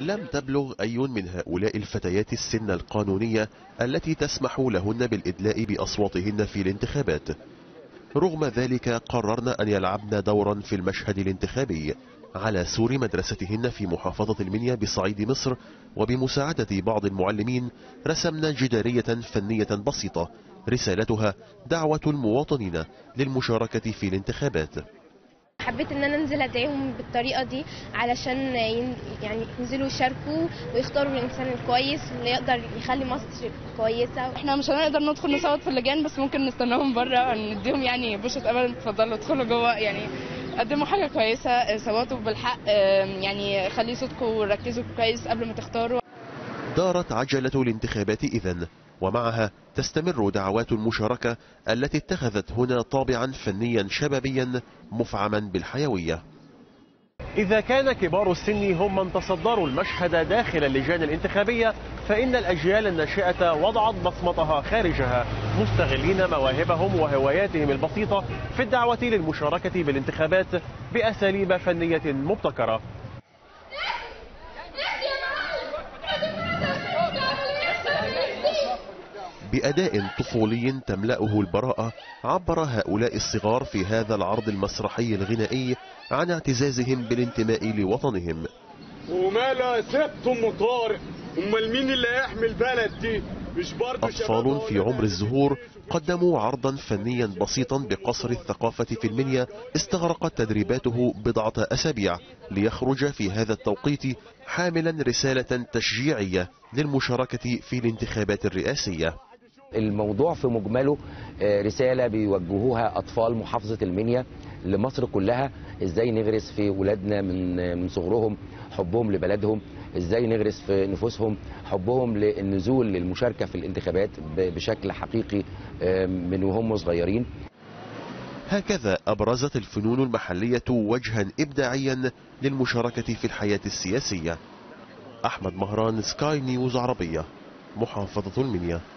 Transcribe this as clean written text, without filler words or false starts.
لم تبلغ أي من هؤلاء الفتيات السن القانونية التي تسمح لهن بالإدلاء بأصواتهن في الانتخابات. رغم ذلك قررن أن يلعبن دورا في المشهد الانتخابي على سور مدرستهن في محافظة المنيا بصعيد مصر، وبمساعدة بعض المعلمين رسمن جدارية فنية بسيطة رسالتها دعوة المواطنين للمشاركة في الانتخابات. حبيت ان انا انزل ادعيهم بالطريقه دي علشان يعني ينزلوا يشاركوا ويختاروا الانسان الكويس اللي يقدر يخلي مصر كويسه. احنا مش هنقدر ندخل نصوت في اللجان، بس ممكن نستناهم بره نديهم يعني بوشة امل، اتفضلوا ادخلوا جوه، يعني قدموا حاجه كويسه، صوتوا بالحق، يعني خلي صوتكم وركزوا كويس قبل ما تختاروا. دارت عجلة الانتخابات إذن، ومعها تستمر دعوات المشاركة التي اتخذت هنا طابعا فنيا شبابيا مفعما بالحيوية. إذا كان كبار السن هم من تصدروا المشهد داخل اللجان الانتخابية، فإن الأجيال الناشئة وضعت بصمتها خارجها، مستغلين مواهبهم وهواياتهم البسيطة في الدعوة للمشاركة بالانتخابات بأساليب فنية مبتكرة. بأداء طفولي تملأه البراءة، عبر هؤلاء الصغار في هذا العرض المسرحي الغنائي عن اعتزازهم بالانتماء لوطنهم. ومالا ست ام طارق، امال مين اللي هيحمي البلد دي؟ مش برضه أطفال في عمر الزهور قدموا عرضا فنيا بسيطا بقصر الثقافة في المنيا استغرقت تدريباته بضعة أسابيع ليخرج في هذا التوقيت حاملا رسالة تشجيعية للمشاركة في الانتخابات الرئاسية. الموضوع في مجمله رسالة بيوجهوها أطفال محافظة المنيا لمصر كلها، ازاي نغرس في ولادنا من صغرهم حبهم لبلدهم، ازاي نغرس في نفوسهم حبهم للنزول للمشاركة في الانتخابات بشكل حقيقي من وهم صغيرين. هكذا أبرزت الفنون المحلية وجها إبداعيا للمشاركة في الحياة السياسية. أحمد مهران، سكاي نيوز عربية، محافظة المنيا.